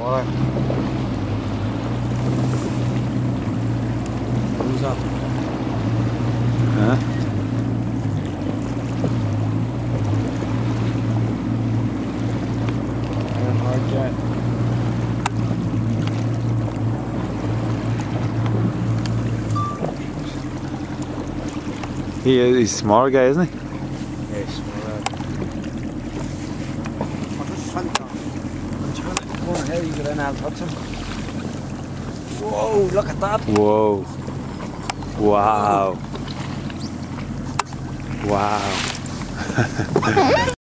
water. Who's that? Huh? Iron hard jet. He's a small guy, isn't he? Yes, alright. I'm trying to go on here, you get in, I'll touch him. Whoa, look at that. Whoa. Wow. Wow.